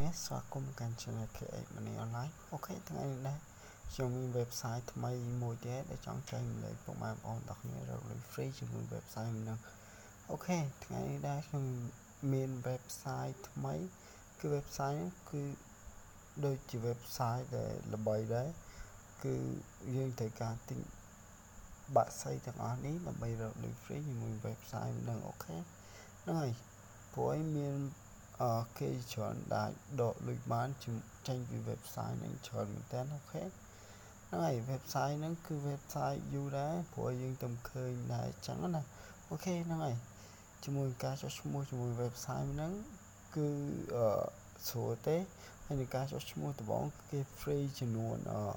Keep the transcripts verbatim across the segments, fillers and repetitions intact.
គ្នាស្វាគមន៍កាន់ channel เค เอช Money Online អូខេថ្ងៃនេះដែរខ្ញុំមាន website ថ្មីមួយទៀតដែលចង់ចែកម្លែកពុកម៉ែបងប្អូនទាំងគ្នារកលុយ free ជាមួយ website ហ្នឹងអូខេថ្ងៃនេះដែរខ្ញុំមាន website ថ្មីគឺ website ហ្នឹងគឺដូចជា website ដែលល្បីដែរគឺយើងត្រូវការទិញបាក់សីទាំងអស់នេះដើម្បីរកលុយ free ជាមួយ website ហ្នឹងអូខេហ្នឹងហើយព្រោះឯងមានអឺគេច្រើនដាច់ដកលុយបានចេញពី website ហ្នឹងច្រើនមែនតើអូខេហ្នឹងហើយ website ហ្នឹងគឺ website យូរដែរព្រោះយើងទៅឃើញដែរអញ្ចឹងណាអូខេហ្នឹងហើយជាមួយការចុះឈ្មោះជាមួយ website ហ្នឹងគឺអឺស្រួលទេហើយនឹងការចុះឈ្មោះដំបូងគេ free ចំនួនអឺ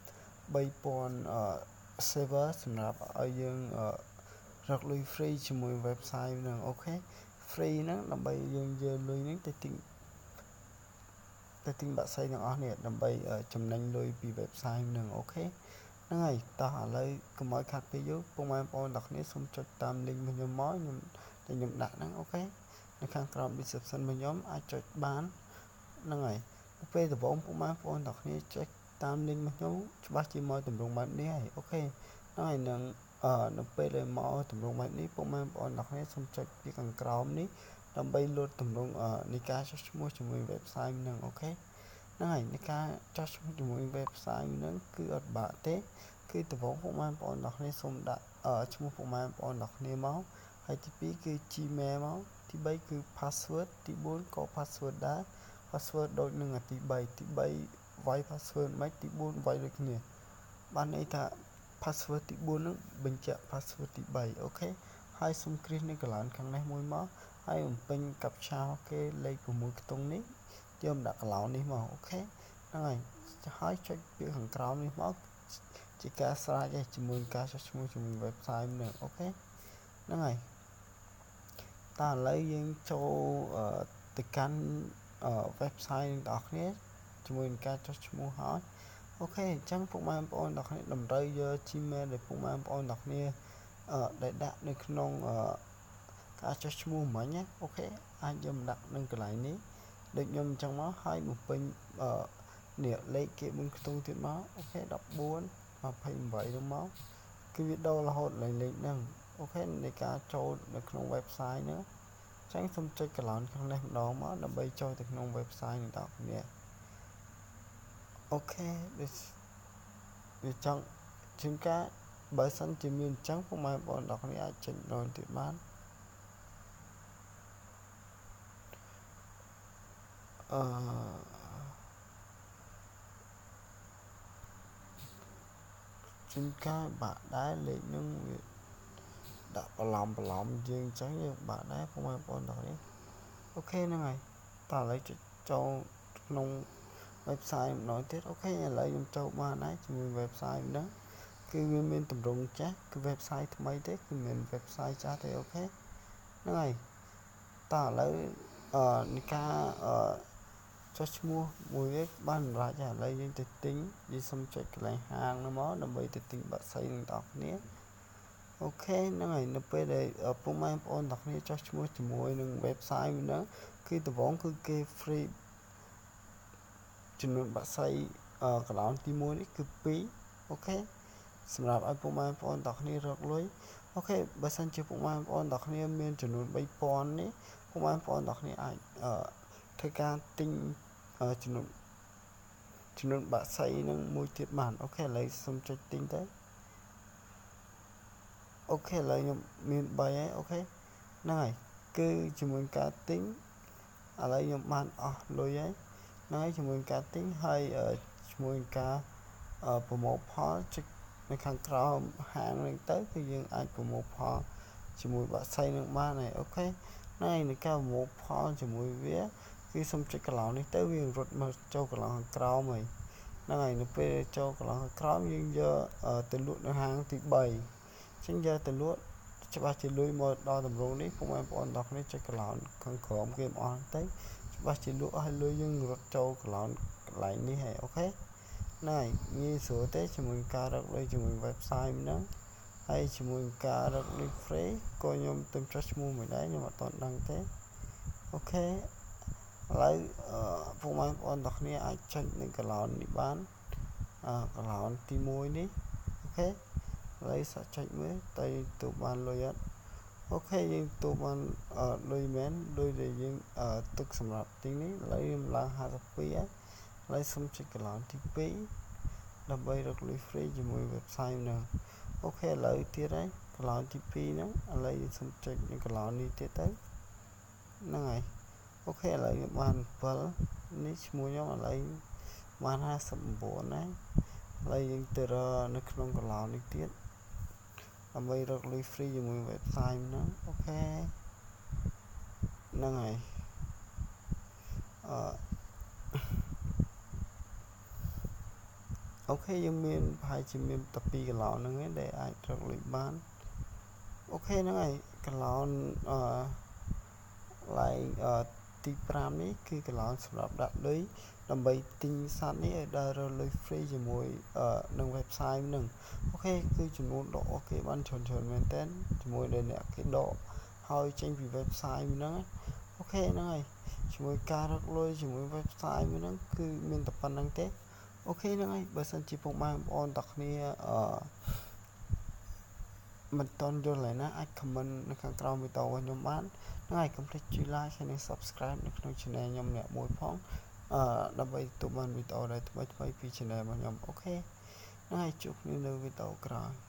3000អឺ server សម្រាប់ឲ្យយើងអឺរកលុយ free ជាមួយ website ហ្នឹងអូខេ free ហ្នឹងដើម្បីយើងយកលុយហ្នឹងទៅទិញទៅទិញបាក់សីទាំងអស់នេះដើម្បីចំណេញលុយពី website ហ្នឹងអូខេហ្នឹងហើយតោះឥឡូវកុំឲ្យខាត់ពេលយូរពុកម៉ែបងប្អូនទាំងគ្នាសូមចុចតាម link របស់ខ្ញុំមកខ្ញុំតែខ្ញុំដាក់ហ្នឹងអូខេនៅខាងក្រោម description របស់ខ្ញុំអាចចុចបានហ្នឹងហើយពេលដំបូងពុកម៉ែបងប្អូនទាំងគ្នាចុចតាម link របស់ខ្ញុំច្បាស់ជាមកតម្រង់បែបនេះហើយអូខេហ្នឹងហើយនឹងអឺនៅពេលដែលមកតម្រង់បែបនេះពុកម៉ែបងប្អូនទាំងគ្នាសូមចុចពីខាងក្រោមនេះដើម្បីលូតតម្រង់នៃការចុះឈ្មោះជាមួយ website ហ្នឹងអូខេហ្នឹងហើយនៃការចុះឈ្មោះជាមួយ website ហ្នឹងគឺអត់បាក់ទេគឺដំបូងពុកម៉ែបងប្អូនទាំងគ្នាសូមដាក់ឈ្មោះពុកម៉ែបងប្អូនទាំងគ្នាមកហើយទីពីរគឺ Gmail មកទីបីគឺ password ទីបួនក៏ password ដែរ password ដូចនឹងទីបីទីបីវាយ password មិនទីបួនវាយដូចគ្នាបានន័យថា password ទីបួនហ្នឹងបញ្ជាក់ password ទីបីអូខេហើយសូមគ្រីសនៅកន្លែងខាងនេះមួយមកហើយបំពេញ captcha គេលេខ៦ខ្ទង់នេះយកដាក់កន្លោននេះមកអូខេហ្នឹងហើយហើយចុចពីខាងក្រោមនេះមកជាការស្រេចឯជាមួយការចុះឈ្មោះជាមួយ website ហ្នឹងអូខេហ្នឹងហើយតើឥឡូវយើងចូលទៅកាន់ website ទាំងអស់គ្នាជាមួយនឹងការចុះឈ្មោះហើយអូខេអញ្ចឹងពុកម៉ែបងប្អូនទាំងគ្នាតម្រូវយក Gmail ដែលពុកម៉ែបងប្អូនទាំងគ្នាអឺដែលដាក់នៅក្នុងអឺការចុះឈ្មោះមិញណាអូខេអាចយកមកដាក់នៅកន្លែងនេះដូចខ្ញុំអញ្ចឹងមកហើយបំពេញអឺនេះលេខគេបួនខ្ទង់ទៀតមកអូខេដប់បួន ២៨ហ្នឹងមកគឺវាដូររហូតលេខហ្នឹងអូខេនៃការចូលនៅក្នុង website ហ្នឹងអញ្ចឹងសូមចុចកន្លោនខាងនេះម្ដងមកដើម្បីចូលទៅក្នុង website នេះដល់គ្នាអូខេវាចង់ជាងការបើសិនជាមានអញ្ចឹងពុកម៉ែបងប្អូនទាំងគ្នាអាចចុចម្ដងទៀតបានអឺជាងការបាក់ដែរលេខនឹងវាដាក់បន្លំបន្លំយើងអញ្ចឹងយើងបាក់ដែរពុកម៉ែបងប្អូនទាំងគ្នាអូខេហ្នឹងហើយតើឥឡូវចូលក្នុង website ម្ដងទៀតអូខេឥឡូវខ្ញុំចូលបានហើយជាមួយ website ហ្នឹងគឺវាមានតម្រង់ចាស់គឺ website ថ្មីទេគឺមិន website ចាស់ទេអូខេហ្នឹងហើយតើឥឡូវអឺនៃការអឺចុះឈ្មោះមួយវាបានសម្រាប់ឥឡូវយើងទៅទិញយើងសុំចុចកន្លែងហាងហ្នឹងមកដើម្បីទៅទិញបាក់សីនឹងបងប្អូនអូខេហ្នឹងហើយនៅពេលដែលពុកម៉ែបងប្អូនទាំងគ្នាចុះឈ្មោះជាមួយនឹង website ហ្នឹងគឺដំបូងគឺគេ free ចំនួនបាក់សីអឺកន្លោនទីមួយនេះគឺពីរអូខេសម្រាប់ឲ្យពុកម៉ែបងប្អូនទាំងគ្នារកលុយអូខេបើសិនជាពុកម៉ែបងប្អូនទាំងគ្នាមានចំនួនបីពាន់នេះពុកម៉ែបងប្អូនទាំងគ្នាអាចអឺធ្វើការទិញចំនួនចំនួនបាក់សីនឹងមួយទៀតបានអូខេឥឡូវសូមចុចទិញទៅអូខេឥឡូវខ្ញុំមានបីហើយអូខេហ្នឹងហើយគឺជាមួយការទិញឥឡូវខ្ញុំបានអស់លុយហើយហ្នឹងហើយជាមួយការទិញហើយជាមួយការប្រមូលផលចុចនៅខាងក្រោមហាងហ្នឹងទៅគឺយើងអាចប្រមូលផលជាមួយបាក់សីនឹងបានហើយអូខេហ្នឹងហើយនៃការប្រមូលផលជាមួយវាគឺសូមចុចកន្លោននេះទៅវារត់មកចូលកន្លោនខាងក្រោមហើយហ្នឹងហើយនៅពេលចូលកន្លោនខាងក្រោមយើងយកទៅលក់នៅហាងទីបីអញ្ចឹងយកទៅលក់ច្បាស់ជាលុយមកដល់តម្រងនេះពុកម៉ែបងប្អូនទាំងគ្នាចុចកន្លោនខាងក្រោមគេអស់ទៅច្បាស់ជាលក់ឲ្យលុយយើងរត់ចូលកន្លោនកន្លែងនេះហើយអូខេហ្នឹងហើយងាយស្រួលទេជាមួយការរកលុយជាមួយ website ហ្នឹងហើយជាមួយការរកលុយ free ក៏ខ្ញុំទៅចុះឈ្មោះមួយដែរខ្ញុំអត់ទាន់ដឹងទេអូខេឥឡូវពុកម៉ែបងប្អូនទាំងគ្នាអាចចុចនឹងកឡោននេះបានអឺកឡោនទីមួយនេះអូខេហើយសាក់ចុចមើលទៅទូបានលុយអត់អូខេយើងទូបានអឺលុយមែនលុយដែលយើងអឺទុកសម្រាប់ទីនេះឥឡូវយើងឡើងห้าสิบពីរហើយឥឡូវសុំចុចកឡោនទីពីរដើម្បីរកលុយ free ជាមួយ website ហ្នឹងអូខេឥឡូវទៀតហើយកឡោនទីពីរហ្នឹងឥឡូវយើងសុំចុចនឹងកឡោននេះទៀតទៅហ្នឹងហើយអូខេឥឡូវយើងបានbảyនេះឈ្មោះខ្ញុំឥឡូវបានห้าสิบเก้าណាឥឡូវយើងទៅរកនៅក្នុងកឡោននេះទៀតដើម្បីរកលុយ free ជាមួយ website ហ្នឹងអូខេហ្នឹងហើយអឺអូខេយើងមានប្រហែលជាមានតែពីរកឡោនហ្នឹងឯងដែលអាចរកលុយបានអូខេហ្នឹងហើយកឡោនអឺឡើងអឺទីប្រាំនេះគឺកឡោនសម្រាប់ដាក់លុយដើម្បីទិញសត្វនេះឲ្យដល់រកលុយ free ជាមួយអឺនឹង website ហ្នឹងអូខេគឺចំនួនដកអូខេបានច្រើនច្រើនមែនតើជាមួយដែលអ្នកគេដកហើយចេញពី website ហ្នឹងអូខេហ្នឹងហើយជាមួយការរកលុយជាមួយ website ហ្នឹងគឺមានតែប៉ុណ្្នឹងទេអូខេហ្នឹងហើយបើសិនជាពុកម៉ែបងប្អូនទាំងគ្នាអឺមិនតន់យល់ឡើយណាអាច comment នៅខាងក្រោមវីដេអូរបស់ខ្ញុំបានហ្នឹងហើយកុំភ្លេចជួយ like ហើយនិង subscribe នៅក្នុង channel ខ្ញុំអ្នកមួយផងអឺដើម្បីទទួលបានវីដេអូដែលថ្មីៗពី channel របស់ខ្ញុំអូខេហ្នឹងហើយជួបគ្នានៅវីដេអូក្រោយ